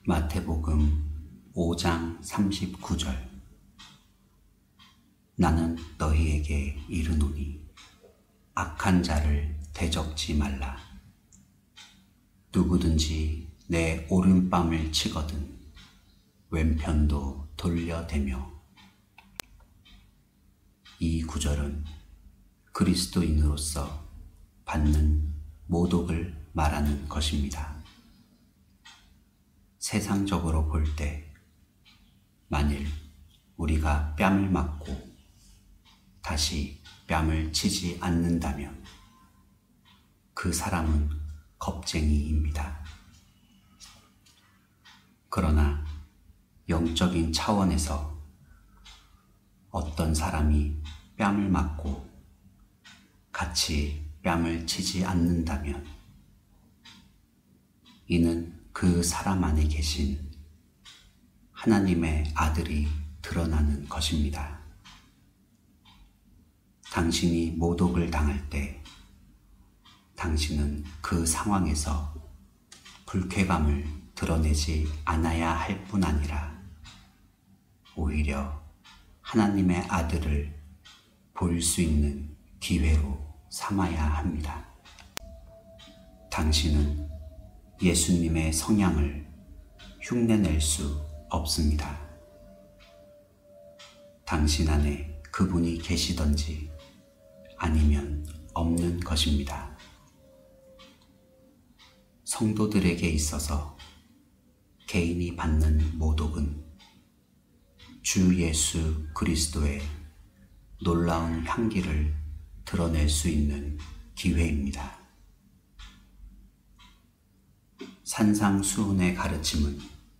마태복음 5장 39절. 나는 너희에게 이르노니 악한 자를 대적지 말라. 누구든지 내 오른뺨을 치거든 왼편도 돌려대며. 이 구절은 그리스도인으로서 받는 모독을 말하는 것입니다. 세상적으로 볼 때 만일 우리가 뺨을 맞고 다시 뺨을 치지 않는다면 그 사람은 겁쟁이입니다. 그러나 영적인 차원에서 어떤 사람이 뺨을 맞고 같이 뺨을 치지 않는다면 이는 그 사람 안에 계신 하나님의 아들이 드러나는 것입니다. 당신이 모독을 당할 때 당신은 그 상황에서 불쾌감을 드러내지 않아야 할 뿐 아니라 오히려 하나님의 아들을 볼 수 있는 기회로 삼아야 합니다. 당신은 예수님의 성향을 흉내낼 수 없습니다. 당신 안에 그분이 계시던지 아니면 없는 것입니다. 성도들에게 있어서 개인이 받는 모독은 주 예수 그리스도의 놀라운 향기를 드러낼 수 있는 기회입니다. 산상수훈의 가르침은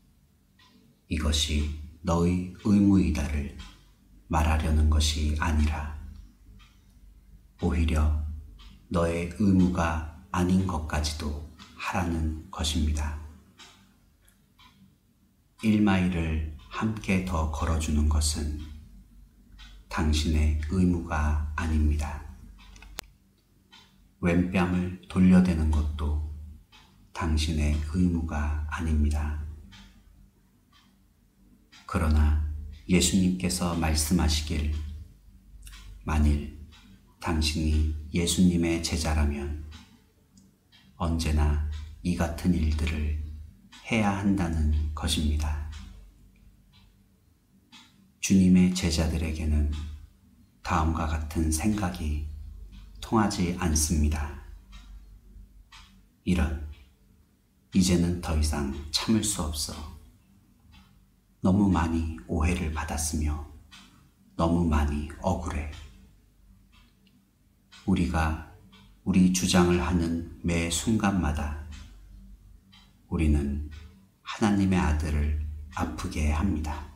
이것이 너의 의무이다를 말하려는 것이 아니라 오히려 너의 의무가 아닌 것까지도 하라는 것입니다. 1마일을 함께 더 걸어주는 것은 당신의 의무가 아닙니다. 왼뺨을 돌려대는 것도 당신의 의무가 아닙니다. 그러나 예수님께서 말씀하시길 만일 당신이 예수님의 제자라면 언제나 이 같은 일들을 해야 한다는 것입니다. 주님의 제자들에게는 다음과 같은 생각이 통하지 않습니다. 이제는 더 이상 참을 수 없어. 너무 많이 오해를 받았으며 너무 많이 억울해. 우리가 우리 주장을 하는 매 순간마다 우리는 하나님의 아들을 아프게 합니다.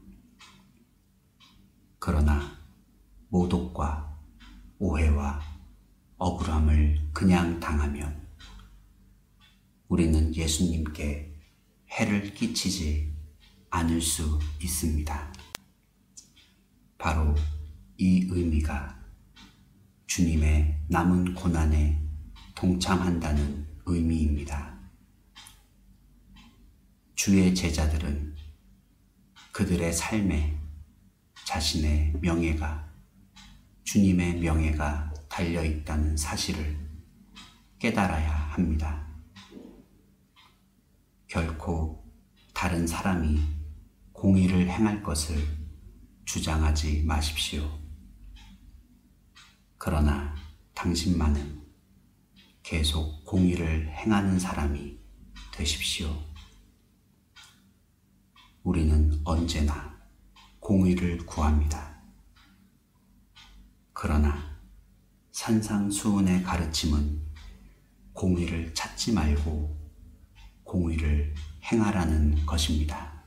그러나 모독과 오해와 억울함을 그냥 당하면 우리는 예수님께 해를 끼치지 않을 수 있습니다. 바로 이 의미가 주님의 남은 고난에 동참한다는 의미입니다. 주의 제자들은 그들의 삶에 자신의 명예가, 주님의 명예가 달려있다는 사실을 깨달아야 합니다. 결코 다른 사람이 공의를 행할 것을 주장하지 마십시오. 그러나 당신만은 계속 공의를 행하는 사람이 되십시오. 우리는 언제나 공의를 구합니다. 그러나 산상수훈의 가르침은 공의를 찾지 말고 공의를 행하라는 것입니다.